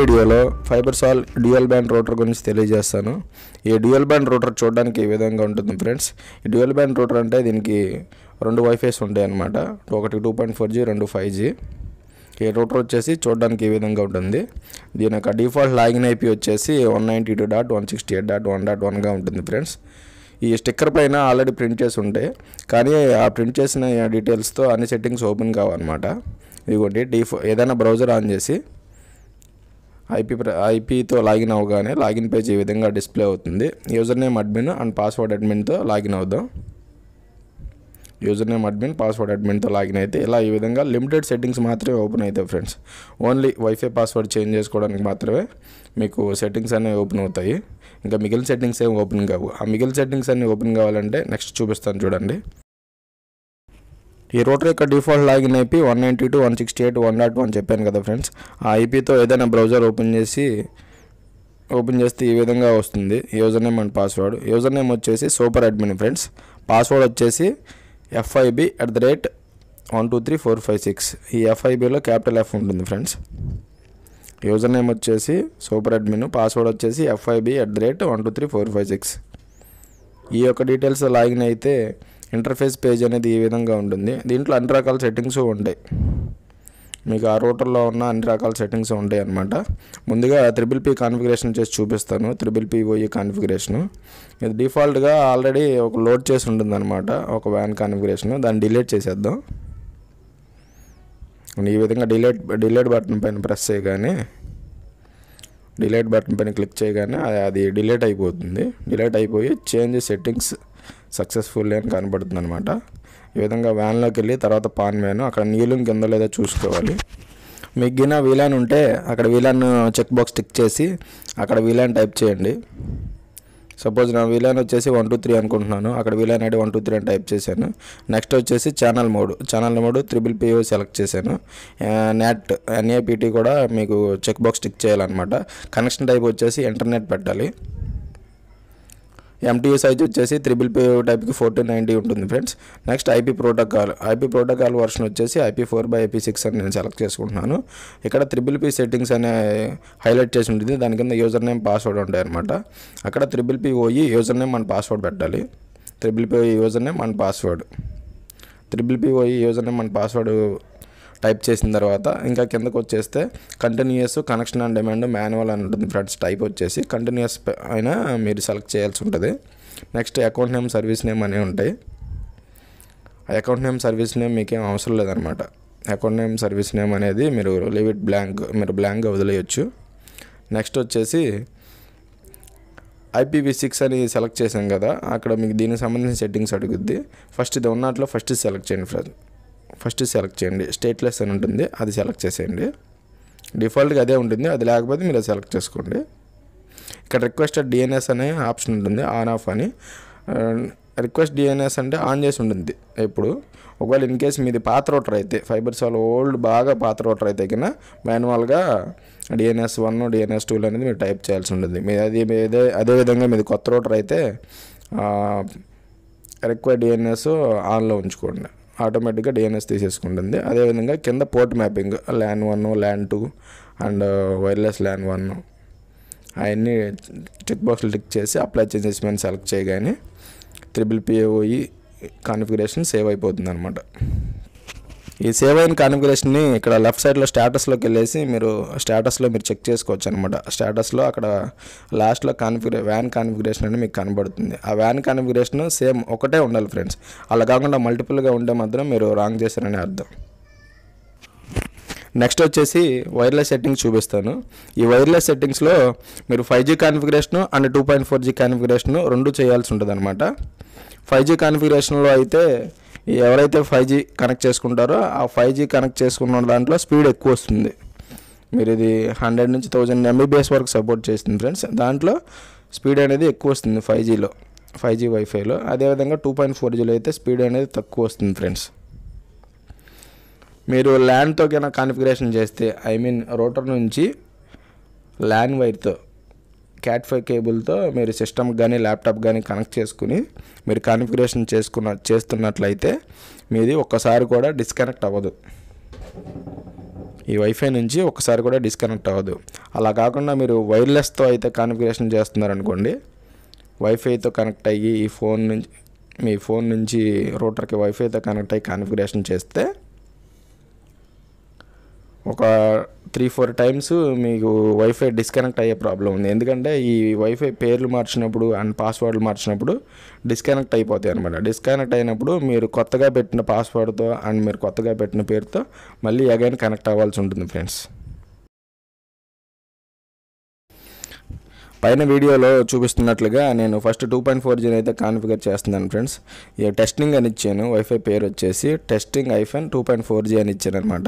వీడియోలో ఫైబర్సాల్ dual band router గురించి తెలియజేస్తాను. ఈ డ్యూయల్ బ్యాండ్ రూటర్ చూడడానికి ఈ విధంగా ఉంటుంది ఫ్రెండ్స్. ఈ డ్యూయల్ బ్యాండ్ రూటర్ అంటే దీనికి రెండు వైఫైస్ ఉంటాయి అన్నమాట. ఒకటి 2.4G, రెండు 5G. ఈ రూటర్ వచ్చేసి చూడడానికి ఈ విధంగా ఉంటుంది. దీని యొక్క డిఫాల్ట్ లాగిన్ ఐపీ వచ్చేసి 192.168.1.1గా ఉంటుంది ఫ్రెండ్స్. ఈ స్టిక్కర్ పైన ఆల్రెడీ ప్రింట్ చేసి ఉంటాయి, కానీ ఆ ప్రింట్ చేసిన డీటెయిల్స్తో అన్ని సెట్టింగ్స్ ఓపెన్ కావన్నమాట. ఇదిగోండి ఏదైనా బ్రౌజర్ ఆన్ చేసి ఐపీతో లాగిన్ అవ్వగానే లాగిన్ పేజ్ ఈ విధంగా డిస్ప్లే అవుతుంది. User name admin and password అడ్మిన్తో లాగిన్ అవుదాం. యూజర్ నేమ్ అడ్మిన్, పాస్వర్డ్ అడ్మిన్తో లాగిన్ అయితే ఇలా ఈ విధంగా లిమిటెడ్ సెట్టింగ్స్ మాత్రమే ఓపెన్ అవుతాయి friends. Only wifi password change చేసుకోవడానికి మాత్రమే మీకు సెట్టింగ్స్ అనేవి ఓపెన్ అవుతాయి. ఇంకా మిగిలిన సెట్టింగ్స్ ఏమి ఓపెన్ కావు. ఆ మిగిలిన సెట్టింగ్స్ అన్ని ఓపెన్ కావాలంటే నెక్స్ట్ చూపిస్తాను చూడండి. ఈ రూటర్ యొక్క డిఫాల్ట్ లాగిన్ ఐపీ 192.168.1.1 చెప్పాను కదా ఫ్రెండ్స్. ఆ ఐపీతో ఏదైనా బ్రౌజర్ ఓపెన్ చేస్తే ఈ విధంగా వస్తుంది. User name and password. User name వచ్చేసి సూపర్ అడ్మిన్ ఫ్రెండ్స్. పాస్వర్డ్ వచ్చేసి FIB@123.456. ఈ FIBలో క్యాపిటల్ F ఉంటుంది ఫ్రెండ్స్. యూజర్ నేమ్ వచ్చేసి సూపర్ అడ్మిన్, పాస్వర్డ్ వచ్చేసి FIB@123.456. ఈ యొక్క డీటెయిల్స్ లాగిన్ అయితే ఇంటర్ఫేస్ పేజ్ అనేది ఈ విధంగా ఉంటుంది. దీంట్లో అన్ని రకాల సెట్టింగ్స్ ఉంటాయి. మీకు ఆ రూటర్లో ఉన్న అన్ని రకాల సెట్టింగ్స్ ఉంటాయి అన్నమాట. ముందుగా త్రిబుల్ పీ కాన్ఫిగరేషన్ చేసి చూపిస్తాను. త్రిబుల్ PoE కాన్ఫిగరేషను ఇది డిఫాల్ట్గా ఆల్రెడీ ఒక లోడ్ చేసి ఉంటుంది అనమాట, ఒక వ్యాన్ కాన్ఫిగరేషను. దాన్ని డిలీట్ చేసేద్దాం. ఈ విధంగా డిలీట్ బటన్ పైన ప్రెస్ చేయగానే, డిలీట్ బటన్ పైన క్లిక్ చేయగానే అది డిలీట్ అయిపోతుంది. డిలీట్ అయిపోయి చేంజ్ సెట్టింగ్స్ సక్సెస్ఫుల్ అని కనబడుతుంది అనమాట. ఈ విధంగా వ్యాన్లోకి వెళ్ళి తర్వాత పాన్ వ్యాన్ అక్కడ నీలింగ్ కింద లేదో చూసుకోవాలి. మీకు గిన వీలాన్ ఉంటే అక్కడ వీలాన్ చెక్ బాక్స్ టిక్ చేసి అక్కడ వీలాన్ టైప్ చేయండి. సపోజ్ నా వీలాన్ వచ్చేసి 123 అనుకుంటున్నాను. అక్కడ వీలాన్ ఐడి 123 అని టైప్ చేశాను. నెక్స్ట్ వచ్చేసి channel mode triple PoE select చేశాను. NAPT కూడా మీకు చెక్ బాక్స్ టిక్ చేయాలన్నమాట. కనెక్షన్ టైప్ వచ్చేసి ఇంటర్నెట్ పెట్టాలి. MTU సైజ్ వచ్చేసి త్రిబుల్ PoE టైప్కి 1490 ఉంటుంది friends. Next IP protocol version వచ్చేసి IP4/IP6 అని నేను సెలెక్ట్ చేసుకుంటున్నాను. ఇక్కడ త్రిబుల్ P సెట్టింగ్స్ అనే హైలైట్ చేసి ఉంటుంది. దాని కింద యూజర్ నేమ్, పాస్వర్డ్ ఉంటాయి అనమాట. అక్కడ triple PoE user name and password పెట్టాలి. Triple PoE user name and password type చేసిన తర్వాత ఇంకా కిందకు వచ్చేస్తే continuous, connection and demand, manual అని ఉంటుంది ఫ్రెండ్స్. టైప్ వచ్చేసి కంటిన్యూయస్ అయినా మీరు సెలెక్ట్ చేయాల్సి ఉంటుంది. Next account name, service name అనేవి ఉంటాయి. అకౌంట్ నేమ్, సర్వీస్ నేమ్ మీకేం అవసరం లేదనమాట. అకౌంట్ నేమ్, సర్వీస్ నేమ్ అనేది మీరు లీవ్ ఇట్ బ్లాంక్, మీరు బ్లాంక్గా వదిలేయచ్చు. నెక్స్ట్ వచ్చేసి IPv6 అని సెలెక్ట్ చేసాం కదా, అక్కడ మీకు దీనికి సంబంధించిన సెట్టింగ్స్ అడుగుద్ది. ఫస్ట్ ఇది ఉన్నట్లో ఫస్ట్ సెలెక్ట్ చేయండి. స్టేట్లెస్ అని ఉంటుంది, అది సెలెక్ట్ చేసేయండి. డిఫాల్ట్గా అదే ఉంటుంది, అది లేకపోతే మీరు సెలెక్ట్ చేసుకోండి. ఇక్కడ రిక్వెస్టెడ్ DNS అనే ఆప్షన్ ఉంటుంది, ఆన్ ఆఫ్ అని. రిక్వెస్ట్ DNS అంటే ఆన్ చేసి ఉంటుంది ఎప్పుడు. ఒకవేళ ఇన్ కేస్ మీది పాత రూటర్ అయితే, ఫైబర్సాల్ ఓల్డ్ బాగా పాత రూటర్ అయితే కన్నా మాన్యువల్గా DNS1, DNS2 అనేది మీరు టైప్ చేయాల్సి ఉంటుంది. అదేవిధంగా మీది కొత్త రూటర్ అయితే రిక్వైర్డ్ DNS ఆన్లో ఉంచుకోండి, ఆటోమేటిక్గా DNS తీసేసుకుంటుంది. అదేవిధంగా కింద port mapping LAN 1, LAN 2 and wireless LAN 1 అవన్నీ చెక్ బాక్స్లు టిక్ చేసి అప్లై చేసేసి మనం సెలెక్ట్ చేయగానే త్రిబుల్ PoE కాన్ఫిగరేషన్ సేవ్ అయిపోతుంది అనమాట. ఈ సేవ్ అయిన కాన్ఫిగరేషన్ని ఇక్కడ లెఫ్ట్ సైడ్లో స్టేటస్లోకి వెళ్ళేసి మీరు చెక్ చేసుకోవచ్చు అనమాట. స్టేటస్లో అక్కడ లాస్ట్లో వ్యాన్ కాన్ఫిగరేషన్ అని మీకు కనబడుతుంది. ఆ వ్యాన్ కాన్ఫిగరేషన్ సేమ్ ఒకటే ఉండాలి ఫ్రెండ్స్. అలా కాకుండా మల్టిపుల్గా ఉంటే మాత్రం మీరు రాంగ్ చేశారని అర్థం. నెక్స్ట్ వచ్చేసి వైర్లెస్ సెట్టింగ్స్ చూపిస్తాను. ఈ వైర్లెస్ సెట్టింగ్స్లో మీరు 5G configuration and 2.4G configuration రెండు చేయాల్సి ఉంటుంది అనమాట. 5G కాన్ఫిగరేషన్లో అయితే ఎవరైతే 5G కనెక్ట్ చేసుకుంటారో ఆ 5G కనెక్ట్ చేసుకున్న దాంట్లో స్పీడ్ ఎక్కువ వస్తుంది. మీరు ఇది 100 నుంచి 1000 MBPS వరకు సపోర్ట్ చేస్తుంది ఫ్రెండ్స్. దాంట్లో స్పీడ్ అనేది ఎక్కువ వస్తుంది 5G వైఫైలో. అదేవిధంగా 2.4Gలో అయితే స్పీడ్ అనేది తక్కువ వస్తుంది ఫ్రెండ్స్. మీరు ల్యాన్తో కన్నా కాన్ఫిగరేషన్ చేస్తే, రూటర్ నుంచి ల్యాన్ వైర్తో Cat5 కేబుల్తో మీరు సిస్టమ్ కానీ ల్యాప్టాప్ కానీ కనెక్ట్ చేసుకుని మీరు కాన్ఫిగరేషన్ చేస్తున్నట్లయితే మీది ఒక్కసారి కూడా డిస్కనెక్ట్ అవ్వదు. ఈ వైఫై నుంచి ఒకసారి కూడా డిస్కనెక్ట్ అవ్వదు. అలా కాకుండా మీరు వైర్లెస్తో అయితే కాన్ఫిగరేషన్ చేస్తున్నారనుకోండి, వైఫైతో కనెక్ట్ అయ్యి మీ ఫోన్ నుంచి రూటర్కి వైఫైతో కనెక్ట్ అయ్యి కాన్ఫిగరేషన్ చేస్తే ఒక 3-4 టైమ్స్ మీకు వైఫై డిస్కనెక్ట్ అయ్యే ప్రాబ్లం ఉంది. ఎందుకంటే ఈ వైఫై పేర్లు మార్చినప్పుడు అండ్ పాస్వర్డ్లు మార్చినప్పుడు డిస్కనెక్ట్ అయిపోతాయి అనమాట. డిస్కనెక్ట్ అయినప్పుడు మీరు కొత్తగా పెట్టిన పాస్వర్డ్తో అండ్ మీరు కొత్తగా పెట్టిన పేరుతో మళ్ళీ అగైన్ కనెక్ట్ అవ్వాల్సి ఉంటుంది ఫ్రెండ్స్. పైన వీడియోలో చూపిస్తున్నట్లుగా నేను ఫస్ట్ 2.4G అయితే కాన్ఫిగర్ చేస్తున్నాను ఫ్రెండ్స్. ఈ టెస్టింగ్ అని ఇచ్చాను, వైఫై పేరు వచ్చేసి testing-2.4G అని ఇచ్చాను అనమాట.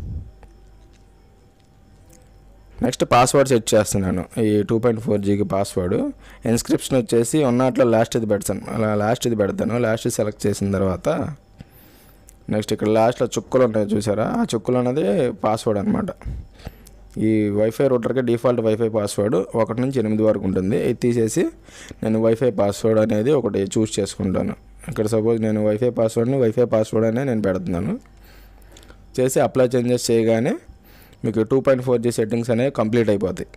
నెక్స్ట్ పాస్వర్డ్ సెట్ చేస్తున్నాను. ఈ 2.4Gకి పాస్వర్డ్ ఇన్స్క్రిప్షన్ వచ్చేసి ఉన్నట్లో లాస్ట్ది పెడతాను. లాస్ట్ సెలెక్ట్ చేసిన తర్వాత నెక్స్ట్ ఇక్కడ లాస్ట్లో చుక్కలు ఉంటాయి చూసారా, ఆ చుక్కలు అనేది పాస్వర్డ్ అనమాట. ఈ వైఫై రూటర్కి డిఫాల్ట్ వైఫై పాస్వర్డ్ 1 నుంచి 8 వరకు ఉంటుంది. ఇది తీసేసి నేను వైఫై పాస్వర్డ్ అనేది ఒకటి చూస్ చేసుకుంటాను. ఇక్కడ సపోజ్ నేను వైఫై పాస్వర్డ్ అనే నేను పెడుతున్నాను. చేసి అప్లై చేంజెస్ చేయగానే మీకు 2.4G సెట్టింగ్స్ అనేవి కంప్లీట్ అయిపోతాయి.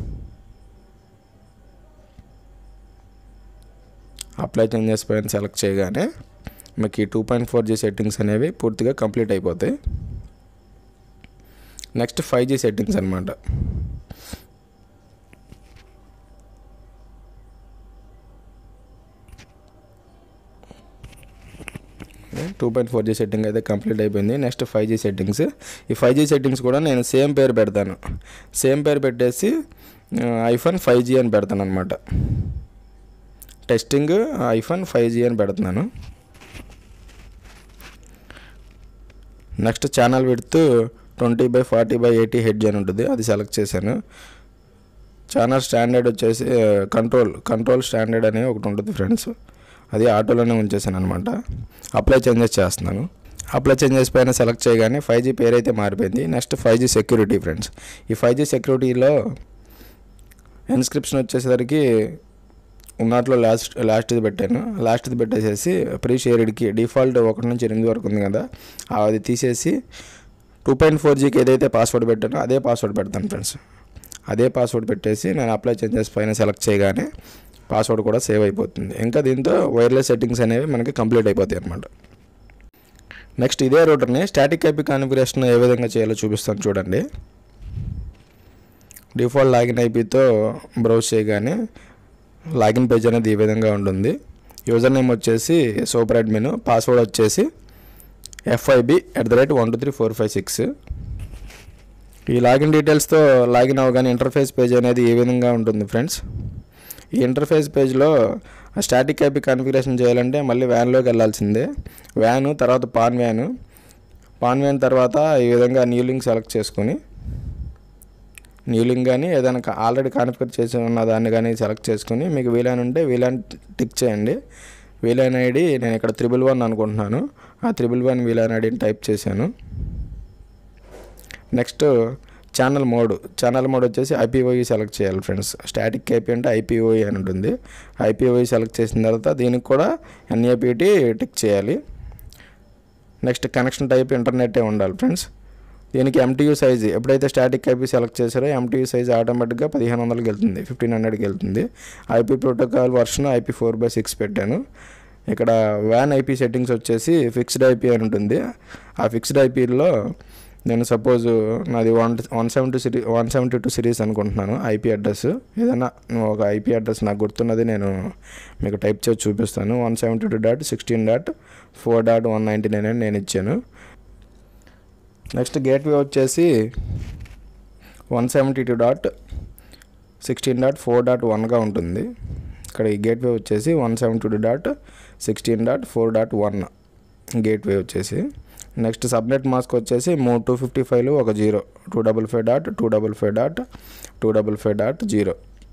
అప్లై చేంజెస్ పైన సెలెక్ట్ చేయగానే మీకు ఈ 2.4G సెట్టింగ్స్ అనేవి పూర్తిగా కంప్లీట్ అయిపోతాయి. నెక్స్ట్ 5G సెట్టింగ్స్ అనమాట. 2.4G సెట్టింగ్ అయితే కంప్లీట్ అయిపోయింది. Next 5G settings. ఈ 5G సెట్టింగ్స్ కూడా నేను సేమ్ పేరు పెడతాను. సేమ్ పేరు పెట్టేసి -5G అని పెడతాను అనమాట. testing-5G అని పెడుతున్నాను. నెక్స్ట్ ఛానల్ విడ్త్ 20/40/80 హెడ్జ్ అని ఉంటుంది, అది సెలెక్ట్ చేశాను. ఛానల్ స్టాండర్డ్ వచ్చేసి కంట్రోల్ స్టాండర్డ్ అనే ఒకటి ఉంటుంది ఫ్రెండ్స్, అది ఆటోలోనే ఉంచేసాను అనమాట. అప్లై చేంజెస్ చేస్తున్నాను. అప్లై చేంజెస్ పైన సెలెక్ట్ చేయగానే 5G పేరు అయితే మారిపోయింది. Next 5G security friends. ఈ 5G సెక్యూరిటీలో ఇన్స్క్రిప్షన్ వచ్చేసరికి ఉన్నట్లో లాస్ట్ది పెట్టాను. లాస్ట్ది పెట్టేసేసి ప్రీ షేర్డ్కి డిఫాల్ట్ 1 నుంచి 8 వరకు ఉంది కదా, అది తీసేసి 2.4Gకి ఏదైతే పాస్వర్డ్ పెట్టానో అదే పాస్వర్డ్ పెడతాను ఫ్రెండ్స్. అదే పాస్వర్డ్ పెట్టేసి నేను అప్లై చేంజెస్ పైన సెలెక్ట్ చేయగానే పాస్వర్డ్ కూడా సేవ్ అయిపోతుంది. ఇంకా దీంతో వైర్లెస్ సెట్టింగ్స్ అనేవి మనకి కంప్లీట్ అయిపోతాయి అన్నమాట. నెక్స్ట్ ఇదే రూటర్ని స్టాటిక్ ఐపీ కాన్ఫిగరేషన్ ఏ విధంగా చేయాలో చూపిస్తాను చూడండి. డిఫాల్ట్ లాగిన్ ఐపీతో బ్రౌజ్ చేయగానే లాగిన్ పేజ్ అనేది ఈ విధంగా ఉంటుంది. యూజర్ నేమ్ వచ్చేసి సూపర్ అడ్మిన్, పాస్వర్డ్ వచ్చేసి FIB@1234566. ఈ లాగిన్ డీటెయిల్స్తో లాగిన్ అవ్వగానే ఇంటర్ఫేస్ పేజ్ అనేది ఈ విధంగా ఉంటుంది ఫ్రెండ్స్. ఈ ఇంటర్ఫేస్ పేజ్లో స్టాటిక్ ఐపీ కాన్ఫిగరేషన్ చేయాలంటే మళ్ళీ వ్యాన్లోకి వెళ్ళాల్సిందే. వ్యాను తర్వాత పాన్ వ్యాన్ తర్వాత ఈ విధంగా న్యూ లింక్ సెలెక్ట్ చేసుకొని న్యూ లింక్ కానీ ఏదైనా ఆల్రెడీ కాన్ఫిగర్ చేసి ఉన్న దాన్ని కానీ సెలెక్ట్ చేసుకొని మీకు వీలైన ఉంటే వీలైన టిక్ చేయండి. వీలైన ఐడి నేను ఇక్కడ 111 అనుకుంటున్నాను, ఆ 111 వీలైన ఐడిని టైప్ చేశాను. నెక్స్ట్ ఛానల్ మోడ్ వచ్చేసి IPOE సెలెక్ట్ చేయాలి ఫ్రెండ్స్. స్టాటిక్ ఐపీ అంటే IPOE అని ఉంటుంది. IPOE సెలెక్ట్ చేసిన తర్వాత దీనికి కూడా NAPT టిక్ చేయాలి. నెక్స్ట్ కనెక్షన్ టైప్ ఇంటర్నెట్టే ఉండాలి ఫ్రెండ్స్. దీనికి MTU సైజ్ ఎప్పుడైతే స్టాటిక్ ఐపీ సెలెక్ట్ చేశారో MTU సైజ్ ఆటోమేటిక్గా 1500కి వెళ్తుంది, 1500కి వెళ్తుంది. IP ప్రోటోకాల్ వర్షన్ IP4/6 పెట్టాను. ఇక్కడ వ్యాన్ IP సెట్టింగ్స్ వచ్చేసి ఫిక్స్డ్ IP అని ఉంటుంది. ఆ ఫిక్స్డ్ IPలో నేను సపోజ్ నాది 172 సిరీస్ అనుకుంటున్నాను IP అడ్రస్. ఏదైనా ఒక IP అడ్రస్ నాకు గుర్తున్నది నేను మీకు టైప్ చేసి చూపిస్తాను. 172.16.4.199 అని నేను ఇచ్చాను. నెక్స్ట్ గేట్వే వచ్చేసి 172.16.4.1గా ఉంటుంది. ఇక్కడ ఈ గేట్వే వచ్చేసి 172.16.4.1 గేట్వే వచ్చేసి. నెక్స్ట్ సబ్నెట్ మాస్క్ వచ్చేసి 255 ఒక 0 255.255.255.0.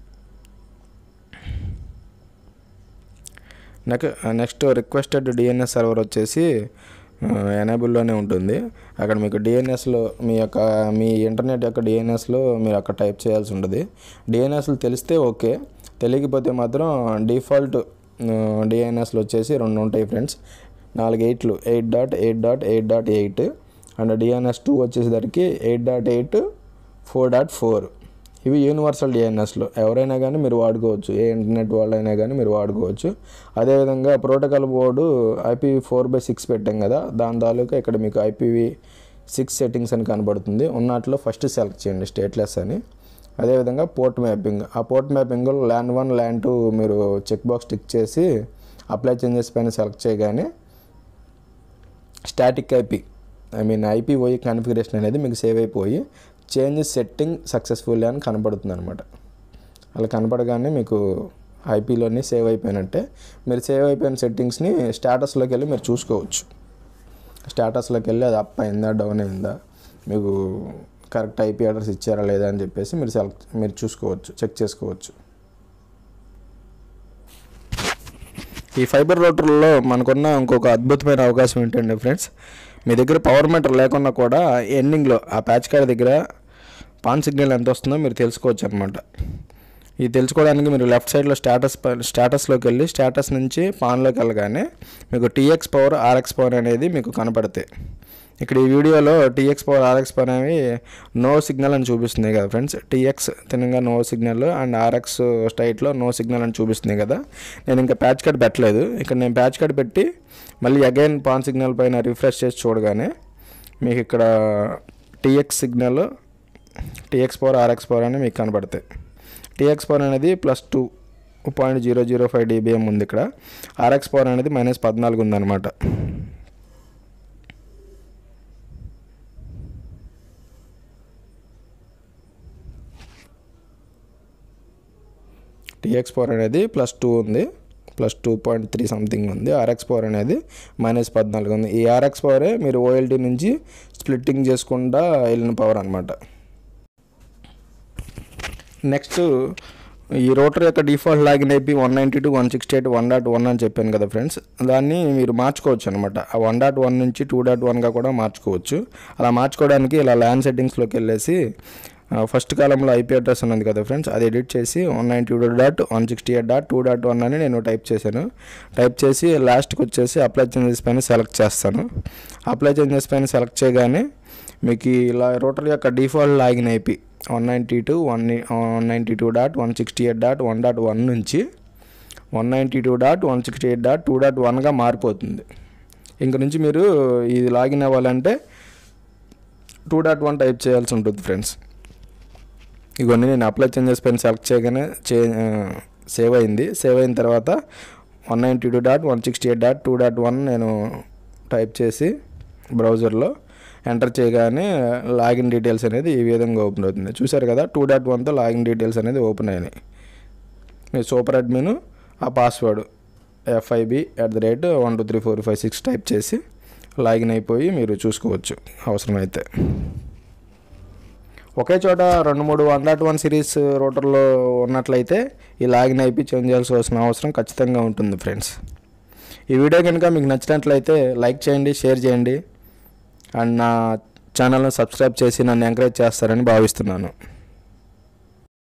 నెక్స్ట్ రిక్వెస్టెడ్ DNS సర్వర్ వచ్చేసి ఎనేబుల్లోనే ఉంటుంది. అక్కడ మీకు DNSలో మీ ఇంటర్నెట్ యొక్క DNSలో మీరు అక్కడ టైప్ చేయాల్సి ఉంటుంది. DNSలు తెలిస్తే ఓకే, తెలియకపోతే మాత్రం డిఫాల్ట్ DNSలు వచ్చేసి 2 ఉంటాయి ఫ్రెండ్స్. 4 8లు 8.8.8.8 అండ్ DNS2 వచ్చేసరికి 8.8 4.4. ఇవి యూనివర్సల్ DNSలు. ఎవరైనా కానీ మీరు వాడుకోవచ్చు, ఏ ఇంటర్నెట్ వాళ్ళైనా కానీ మీరు వాడుకోవచ్చు. అదేవిధంగా ప్రోటోకాల్ బోర్డు IPv4/6 పెట్టాం కదా, దాని తాలూకా ఇక్కడ మీకు IPv6 సెట్టింగ్స్ అని కనబడుతుంది. ఉన్నట్లో ఫస్ట్ సెలెక్ట్ చేయండి స్టేట్లెస్ అని. అదేవిధంగా పోర్ట్ మ్యాపింగ్, ఆ పోర్ట్ మ్యాపింగ్లో LAN 1 LAN 2 మీరు చెక్ బాక్స్ టిక్ చేసి అప్లై చేంజెస్ పైన సెలెక్ట్ చేయగానే స్టాటిక్ IPvoe కాన్ఫిగరేషన్ అనేది మీకు సేవ్ అయిపోయి చేంజ్ సెట్టింగ్ సక్సెస్ఫుల్లీ అని కనబడుతుంది అనమాట. అలా కనపడగానే మీకు ఐపీలోని సేవ్ అయిపోయినట్టే. మీరు సేవ్ అయిపోయిన సెట్టింగ్స్ని స్టేటస్లోకి వెళ్ళి మీరు చూసుకోవచ్చు. స్టేటస్లోకి వెళ్ళి అది అప్ అయిందా డౌన్ అయిందా, మీకు కరెక్ట్ IP అడ్రస్ ఇచ్చారా లేదా అని చెప్పేసి మీరు చూసుకోవచ్చు, చెక్ చేసుకోవచ్చు. ఈ ఫైబర్ రూటర్లో మనకున్న ఇంకొక అద్భుతమైన అవకాశం ఏంటంటే ఫ్రెండ్స్, మీ దగ్గర పవర్ మీటర్ లేకున్నా కూడా ఎండింగ్లో ఆ ప్యాచ్ కార్డ్ దగ్గర పాన్ సిగ్నల్ ఎంత వస్తుందో మీరు తెలుసుకోవచ్చు అనమాట. ఇది తెలుసుకోవడానికి మీరు లెఫ్ట్ సైడ్లో స్టేటస్లోకి వెళ్ళి స్టేటస్ నుంచి పాన్లోకి వెళ్ళగానే మీకు TX పవర్ RX పవర్ అనేది మీకు కనపడతాయి. ఇక్కడ ఈ వీడియోలో TX పవర్ RX పవర్ అనేవి నో సిగ్నల్ అని చూపిస్తుంది కదా ఫ్రెండ్స్. TX తినంగా నో సిగ్నల్ అండ్ RX స్ట్రైట్లో నో సిగ్నల్ అని చూపిస్తుంది కదా. నేను ఇంకా ప్యాచ్ కార్డ్ పెట్టలేదు. ఇక్కడ నేను ప్యాచ్ కార్డ్ పెట్టి మళ్ళీ అగైన్ పాన్ సిగ్నల్ పైన రిఫ్రెష్ చేసి చూడగానే మీకు ఇక్కడ TX signal, TX power RX power అని మీకు కనబడతాయి. TX పవర్ అనేది +2.005 dBm ఉంది. ఇక్కడ RX పవర్ అనేది -14 ఉందన్నమాట. TX పవర్ అనేది +2 ఉంది, +2.3 సంథింగ్ ఉంది. RX పవర్ అనేది -14 ఉంది. ఈ RX పవరే మీరు OLT నుంచి స్ప్లిట్టింగ్ చేసుకుంటా వెళ్ళిన పవర్ అనమాట. నెక్స్ట్ ఈ రోటర్ యొక్క డిఫాల్ట్ లాగిన్ IP 192.168.1.1 అని చెప్పాను కదా ఫ్రెండ్స్, దాన్ని మీరు మార్చుకోవచ్చు అనమాట. ఆ 1.1 నుంచి 2.1గా కూడా మార్చుకోవచ్చు. అలా మార్చుకోవడానికి ఇలా LAN సెట్టింగ్స్లోకి వెళ్ళేసి ఫస్ట్ కాలంలో IP అడ్రస్ ఉన్నది కదా ఫ్రెండ్స్, అది ఎడిట్ చేసి 192.168.2.1 అని నేను టైప్ చేశాను. టైప్ చేసి లాస్ట్కి వచ్చేసి అప్లై చేంజెస్ పైన సెలెక్ట్ చేస్తాను. అప్లై చేంజెస్ పైన సెలెక్ట్ చేయగానే మీకు ఇలా రోటర్ యొక్క డిఫాల్ట్ లాగిన్ IP 192.168.1.1 నుంచి 192.168.2.1గా మారిపోతుంది. ఇంక నుంచి మీరు ఇది లాగిన్ అవ్వాలంటే 2.1 టైప్ చేయాల్సి ఉంటుంది ఫ్రెండ్స్. ఇవన్నీ నేను అప్లై చేంజెస్ పైన సెలెక్ట్ చేయగానే సేవ్ అయింది. సేవ్ అయిన తర్వాత 192.168.2.1 నేను టైప్ చేసి బ్రౌజర్లో ఎంటర్ చేయగానే లాగిన్ డీటెయిల్స్ అనేది ఈ విధంగా ఓపెన్ అవుతుంది. చూసారు కదా, 2.1తో లాగిన్ డీటెయిల్స్ అనేది ఓపెన్ అయినాయి. మీ సూపర్ అడ్మిన్ ఆ పాస్వర్డ్ FIB@1234556 టైప్ చేసి లాగిన్ అయిపోయి మీరు చూసుకోవచ్చు అవసరమైతే. ఒకే చోట 2-3 1.1 సిరీస్ రోటర్లో ఉన్నట్లయితే ఈ లాగిన్ IP చేంజ్ చేయాల్సిన అవసరం ఖచ్చితంగా ఉంటుంది ఫ్రెండ్స్. ఈ వీడియో కనుక మీకు నచ్చినట్లయితే లైక్ చేయండి, షేర్ చేయండి అండ్ నా ఛానల్ను సబ్స్క్రైబ్ చేసి నన్ను ఎంకరేజ్ చేస్తారని భావిస్తున్నాను.